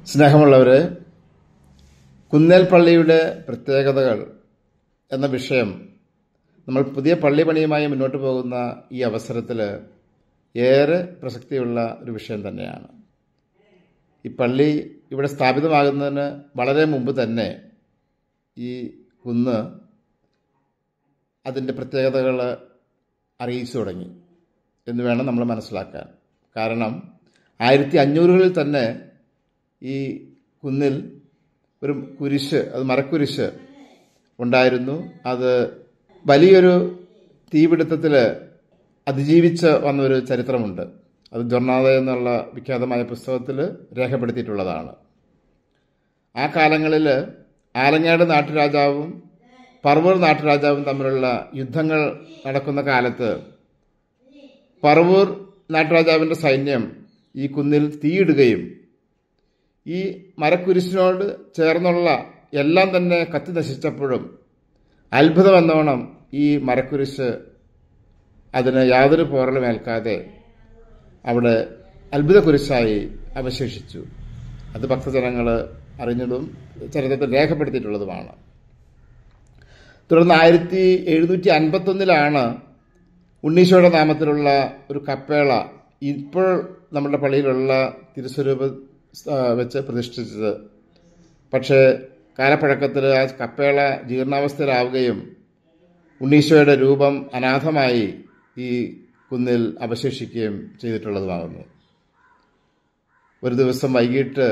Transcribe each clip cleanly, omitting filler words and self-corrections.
സ്നേഹമുള്ളവരെ, കുന്നേൽ പള്ളിയുടെ പ്രത്യേകതകൾ എന്ന വിഷയം നമ്മൾ പുതിയ പള്ളി പണിയുമായി മുന്നോട്ട് പോകുന്ന ഈ അവസരത്തിൽ ഏറെ പ്രസക്തിയുള്ള ഒരു വിഷയം തന്നെയാണ്. ഈ പള്ളി ഇവിടെ സ്ഥാപിതമാകുന്നതിന് വളരെ മുമ്പ് തന്നെ ഈ കുന്ന് അതിൻ്റെ പ്രത്യേകതകൾ അറിയിച്ചു തുടങ്ങി എന്ന് വേണം നമ്മൾ മനസ്സിലാക്കാൻ. കാരണം 1500കളിൽ തന്നെ ഈ കുന്നിൽ ഒരു കുരിശ്, അത് മരക്കുരിശ് ഉണ്ടായിരുന്നു. അത് വലിയൊരു തീപിടുത്തത്തിൽ അതിജീവിച്ച് വന്നൊരു ചരിത്രമുണ്ട്. അത് ജൊർണാദ എന്നുള്ള വിഖ്യാതമായ പുസ്തകത്തിൽ രേഖപ്പെടുത്തിയിട്ടുള്ളതാണ്. ആ കാലങ്ങളിൽ ആലങ്ങാട് നാട്ടുരാജാവും പറവൂർ നാട്ടുരാജാവും തമ്മിലുള്ള യുദ്ധങ്ങൾ നടക്കുന്ന കാലത്ത് പറവൂർ നാട്ടുരാജാവിൻ്റെ സൈന്യം ഈ കുന്നിൽ തീയിടുകയും ഈ മരക്കുരിശിനോട് ചേർന്നുള്ള എല്ലാം തന്നെ കത്തി നശിച്ചപ്പോഴും അത്ഭുതമെന്നോണം ഈ മരക്കുരിശ് അതിന് യാതൊരു പോറലും ഏൽക്കാതെ അവിടെ അത്ഭുത കുരിശായി അവശേഷിച്ചു. അത് ഭക്തജനങ്ങൾ അറിഞ്ഞതും ചരിത്രത്തിൽ രേഖപ്പെടുത്തിയിട്ടുള്ളതുമാണ്. തുടർന്ന് 1751 ഉണ്ണീശോയുടെ നാമത്തിലുള്ള ഒരു കപ്പേള ഇപ്പോൾ നമ്മുടെ പള്ളിയിലുള്ള തിരുസ്വരൂപം വെച്ച് പ്രതിഷ്ഠിച്ചത്. പക്ഷേ കാലപ്പഴക്കത്തിൽ ആ കപ്പേള ജീർണാവസ്ഥയിലാവുകയും ഉണ്ണീശോയുടെ രൂപം അനാഥമായി ഈ കുന്നിൽ അവശേഷിക്കുകയും ചെയ്തിട്ടുള്ളതുമാകുന്നു. ഒരു ദിവസം വൈകിട്ട്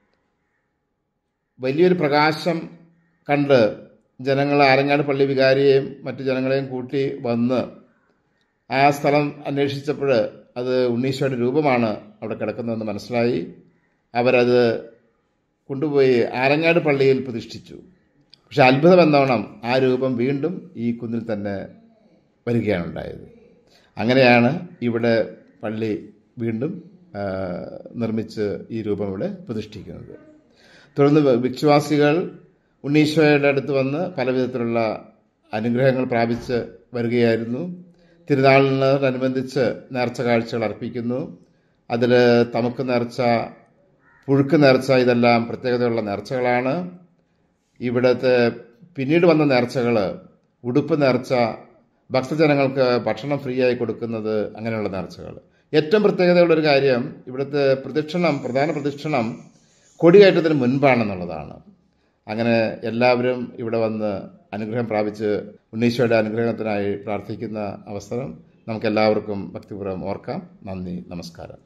വലിയൊരു പ്രകാശം കണ്ട് ജനങ്ങൾ ആലങ്ങാട് പള്ളി വികാരിയെയും മറ്റു ജനങ്ങളെയും കൂട്ടി വന്ന് ആ സ്ഥലം അന്വേഷിച്ചപ്പോൾ അത് ഉണ്ണീശോയുടെ രൂപമാണ് അവിടെ കിടക്കുന്നതെന്ന് മനസ്സിലായി. അവരത് കൊണ്ടുപോയി ആലങ്ങാട് പള്ളിയിൽ പ്രതിഷ്ഠിച്ചു. പക്ഷെ അത്ഭുതമെന്നോണം ആ രൂപം വീണ്ടും ഈ കുന്നിൽ തന്നെ വരികയാണ് ഉണ്ടായത്. അങ്ങനെയാണ് ഇവിടെ പള്ളി വീണ്ടും നിർമ്മിച്ച് ഈ രൂപം ഇവിടെ പ്രതിഷ്ഠിക്കുന്നത്. തുടർന്ന് വിശ്വാസികൾ ഉണ്ണീശോയുടെ അടുത്ത് വന്ന് പല വിധത്തിലുള്ള അനുഗ്രഹങ്ങൾ പ്രാപിച്ച് വരികയായിരുന്നു. തിരുനാളിനോടനുബന്ധിച്ച് നേർച്ച കാഴ്ചകൾ അർപ്പിക്കുന്നു. അതിൽ തമുക്ക് നേർച്ച, പുഴുക്ക് നേർച്ച, ഇതെല്ലാം പ്രത്യേകതയുള്ള നേർച്ചകളാണ്. ഇവിടുത്തെ പിന്നീട് വന്ന നേർച്ചകൾ ഉടുപ്പ് നേർച്ച, ഭക്തജനങ്ങൾക്ക് ഭക്ഷണം ഫ്രീ ആയി കൊടുക്കുന്നത്, അങ്ങനെയുള്ള നേർച്ചകൾ. ഏറ്റവും പ്രത്യേകതയുള്ളൊരു കാര്യം, ഇവിടുത്തെ പ്രധാന പ്രദക്ഷിണം കൊടികയറ്റത്തിന് മുൻപാണെന്നുള്ളതാണ്. അങ്ങനെ എല്ലാവരും ഇവിടെ വന്ന് അനുഗ്രഹം പ്രാപിച്ച് ഉണ്ണീശോയുടെ അനുഗ്രഹത്തിനായി പ്രാർത്ഥിക്കുന്ന അവസരം നമുക്കെല്ലാവർക്കും ഭക്തിപൂർവ്വം ഓർക്കാം. നന്ദി, നമസ്കാരം.